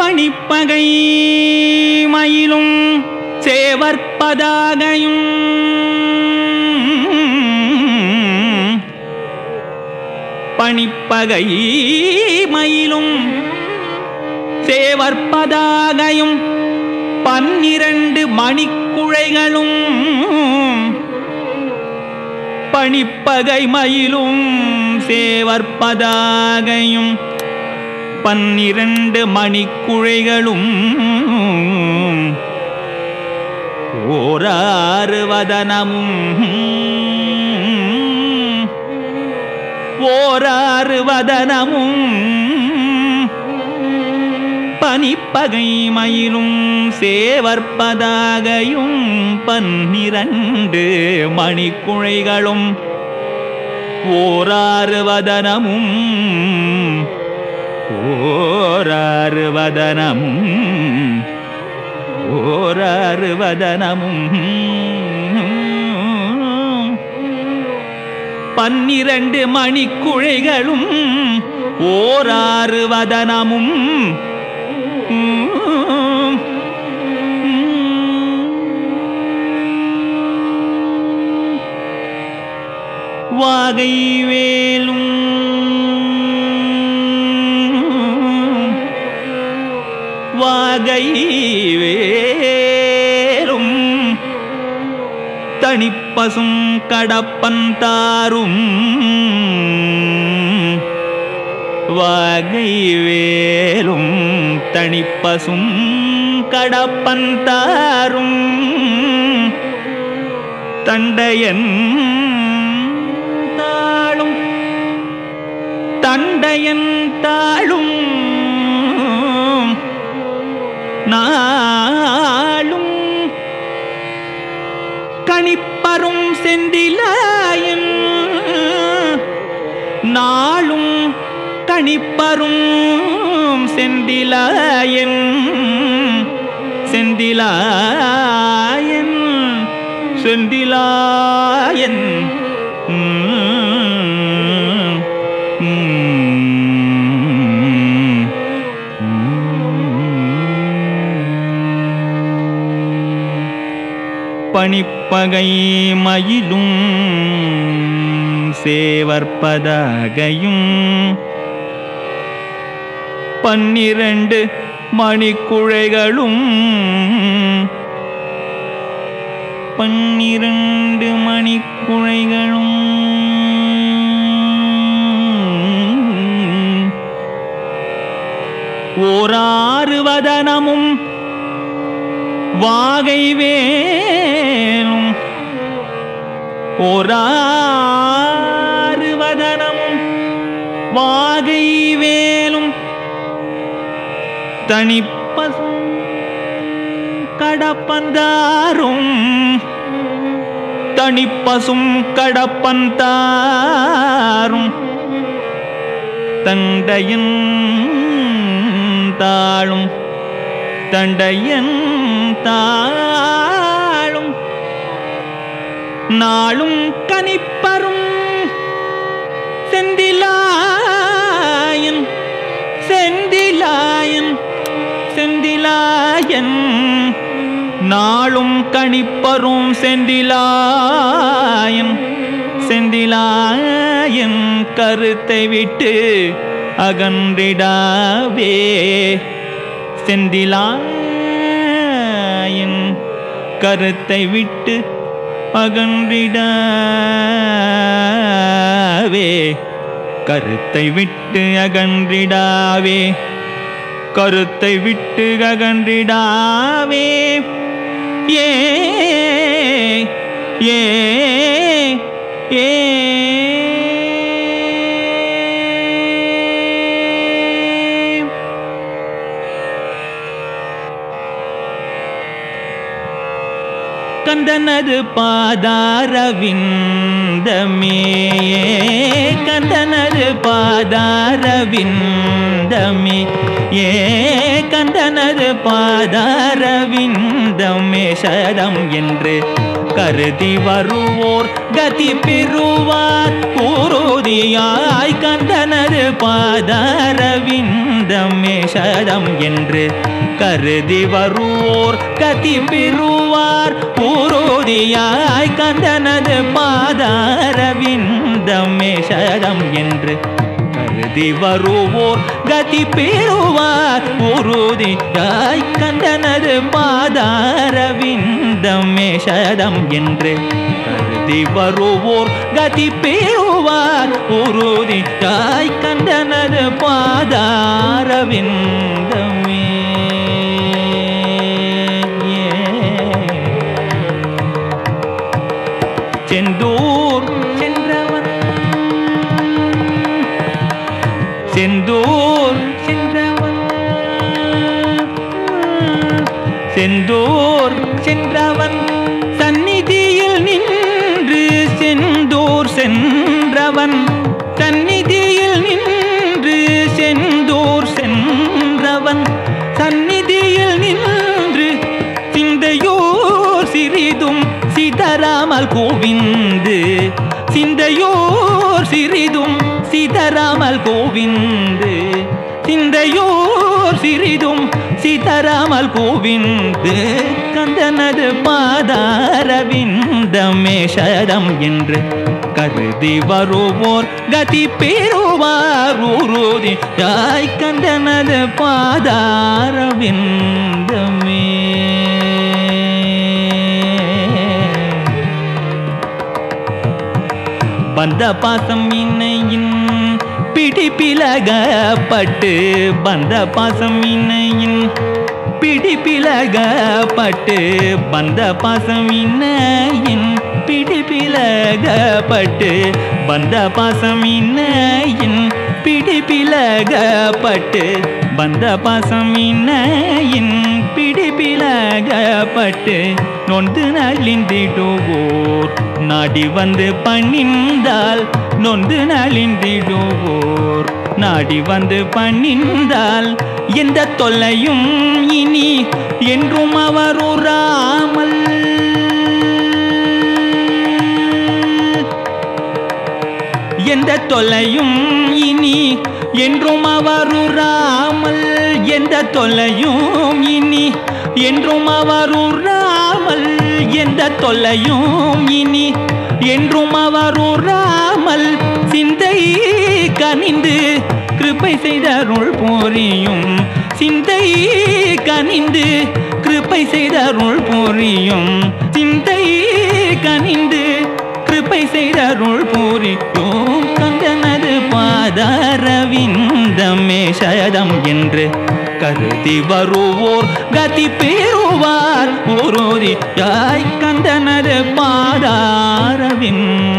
பணிப்பகை மயிலும் சேவற்பதாகையும் பணிப்பகை மயிலும் சேவற்பதாகையும் 12 மணிக்குழைகளும் பணிப்பகை மயிலும் சேவற்பதாகையும் 12 மணிக்குழைகளும் ஓராறு வதனமும் பனிப்பகை மயிலும் சேவற்பதாகையும் 12 மணிக்குழைகளும் ஓராறு வதனமும் ஓராறு வதனமும் 12 மணிக்குழைகளும் ஓராறு வதனமும் வாகை வேலும் தனிப்பசும் கடப்பன் தாரும் வாகை வேலும் தனிப்பசும் கடப்பன் தாரும் தண்டையன் தாளும் நாளும் கணிப்பரும் செந்திலாயன் நாளும் கணிப்பரும் செந்திலாயன் பணிப்பகை மயிலும் சேவற்பதாகையும் 12 மணிக்குழைகளும் 12 மணிக்குழைகளும் ஓராறு வதனமும் வாகை வேலும் ஓராறு வதனமும் வாகை வேலும் தனிப்பசும் கடப்பந்தாரும் தண்டையன் தாளும் நாளும் கணிப்பரும் செந்திலாயன் நாளும் கணிப்பரும் செந்திலாயன் கருத்தை விட்டு அகன்றிடாவே செந்திலாயன் கருத்தை விட்டு அகன்றிடாவே கருத்தை விட்டு அகன்றிடாவே ஏ ஏ ஏ கந்தனது பாதாரவிந்தமே கந்தனது பாதாரவிந்தமே கந்தனது பாதாரவிந்தமே சதம் என்று கருதி வருவோர் கதி பெறுவார் உறுதியாய் கந்தனது பாதாரவிந்தமே விந்தமே சதம் என்று கருதி வருவோர் கதி பெறுவார் உறுதியாய் கந்தனது பாதார விந்தமே சதம் என்று கருதி வருவோர் கதி பெறுவார் உறுதியாய் கந்தனது பாதார விந்தமே சதம் என்று கருதி வருவோர் கதி பெறுவார் உறுதியாய் கந்தனது பாதார விந்தமே. செந்தூர் சென்றவன் செந்தூர் சென்றவன் செந்தூர் சென்றவன் சந்நிதியில் நின்று செந்தூர் சென்றவன் சந்நிதியில் நின்று செந்தூர் சென்றவன் சந்நிதியில் நின்று சிந்தையோர் சிறிதும் சிதறாமல் கோவிந்து சிந்தையோர் சிறிதும் சிதறாமல் கோவிந்து சிந்தையோர் சிறிதும் சிதறாமல் கோவிந்து கந்தனது பாதார விந்தமே சதம் என்று கருதி வருவோர் கதி பெறுவார் உறுதியாய் கந்தனது பாதார விந்தமே. பந்த பாசம் இணையின் பிடிப்பிலகப்பட்டு பந்த பாசம் இணையின் பிடிப்பிலகப்பட்டு பந்த பாசம் இணையின் பிடிப்பிலகப்பட்டு பந்த பாசம் இணையின் பிடிப்பிலகப்பட்டு பந்த பாசம் இணையின் பிடிப்பிலகப்பட்டு நொந்து நலிந்திடுவோர் நாடி வந்து பணிந்தால் நொந்து நலிந்திடுவோர் நாடி வந்து பணிந்தால் எந்த தொல்லையும் இனி என்றும் அவர் உறாமல் எந்த தொல்லையும் இனி என்றும் அவர் உறாமல் எந்த தொல்லையும் இனி என்றும் அவர் உறாமல் எந்த தொல்லையும் இனி என்றும் அவர் உறாமல் சிந்தை கனிந்து கிருபை செய்தருள் புரியும் சிந்தை கனிந்து கிருபை செய்தருள் புரியும் சிந்தை கனிந்து கிருபை செய்தருள் புரியும் கந்தனது பாதார விந்தமே சதம் என்று கருதி வருவோர் கதி பெறுவார் உறுதியாய் கந்தனது பாதார விந்தமே.